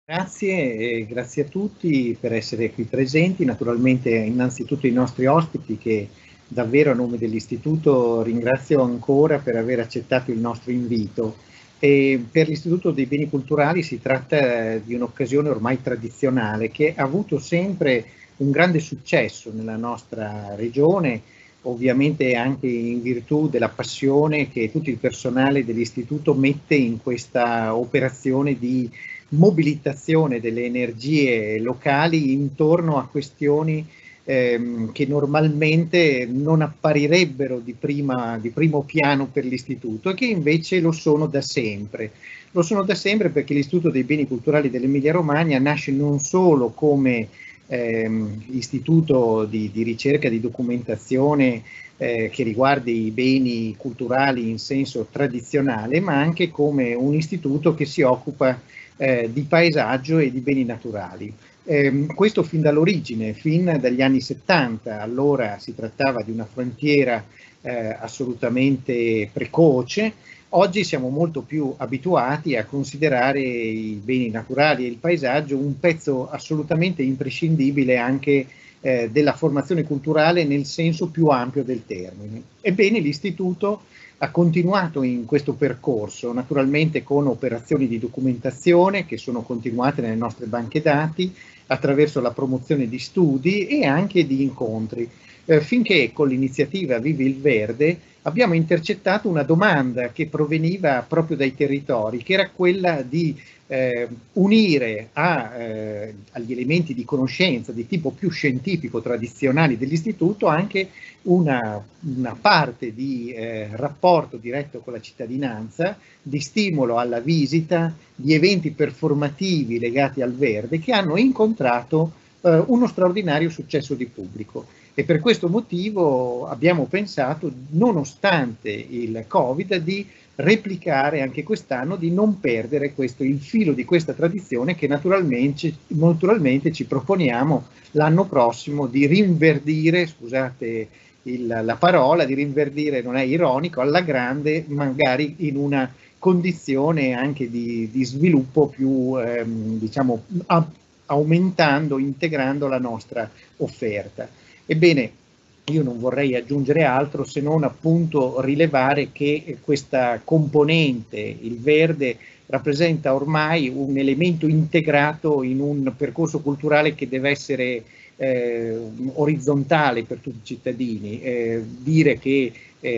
Grazie, e grazie a tutti per essere qui presenti. Naturalmente innanzitutto i nostri ospiti che davvero a nome dell'Istituto ringrazio ancora per aver accettato il nostro invito. E per l'Istituto dei Beni Culturali si tratta di un'occasione ormai tradizionale che ha avuto sempre un grande successo nella nostra regione, ovviamente anche in virtù della passione che tutto il personale dell'Istituto mette in questa operazione di mobilitazione delle energie locali intorno a questioni che normalmente non apparirebbero di primo piano per l'Istituto e che invece lo sono da sempre. Lo sono da sempre perché l'Istituto dei Beni Culturali dell'Emilia Romagna nasce non solo come istituto di ricerca, di documentazione che riguardi i beni culturali in senso tradizionale, ma anche come un istituto che si occupa di paesaggio e di beni naturali. Questo fin dall'origine, fin dagli anni 70, allora si trattava di una frontiera assolutamente precoce. Oggi siamo molto più abituati a considerare i beni naturali e il paesaggio un pezzo assolutamente imprescindibile anche della formazione culturale nel senso più ampio del termine. Ebbene, l'Istituto ha continuato in questo percorso, naturalmente con operazioni di documentazione che sono continuate nelle nostre banche dati, attraverso la promozione di studi e anche di incontri, finché con l'iniziativa Vivi il Verde abbiamo intercettato una domanda che proveniva proprio dai territori, che era quella di unire agli elementi di conoscenza di tipo più scientifico tradizionali dell'Istituto anche una parte di rapporto diretto con la cittadinanza, di stimolo alla visita, di eventi performativi legati al verde che hanno incontrato uno straordinario successo di pubblico. E per questo motivo abbiamo pensato, nonostante il Covid, di replicare anche quest'anno, di non perdere il filo di questa tradizione che naturalmente ci proponiamo l'anno prossimo di rinverdire, scusate la parola, di rinverdire, non è ironico, alla grande, magari in una condizione anche di sviluppo più, diciamo, aumentando, integrando la nostra offerta. Ebbene, io non vorrei aggiungere altro se non appunto rilevare che questa componente, il verde, rappresenta ormai un elemento integrato in un percorso culturale che deve essere orizzontale per tutti i cittadini. Dire che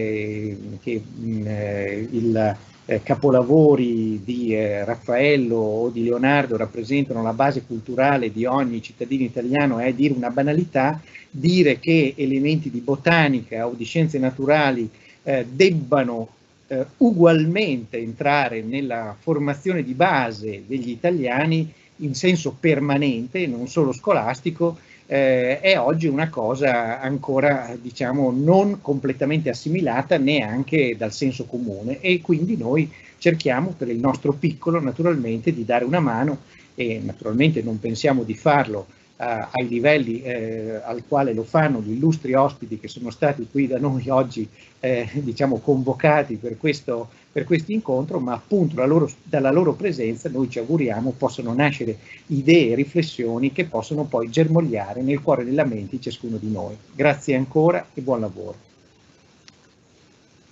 il capolavori di Raffaello o di Leonardo rappresentano la base culturale di ogni cittadino italiano è dire una banalità. Dire che elementi di botanica o di scienze naturali debbano ugualmente entrare nella formazione di base degli italiani in senso permanente, non solo scolastico, è oggi una cosa ancora, diciamo, non completamente assimilata neanche dal senso comune, e quindi noi cerchiamo per il nostro piccolo naturalmente di dare una mano, e naturalmente non pensiamo di farlo ai livelli al quale lo fanno gli illustri ospiti che sono stati qui da noi oggi diciamo convocati per questo incontro, ma appunto dalla loro presenza noi ci auguriamo possano nascere idee e riflessioni che possono poi germogliare nel cuore e nella mente di ciascuno di noi. Grazie ancora e buon lavoro.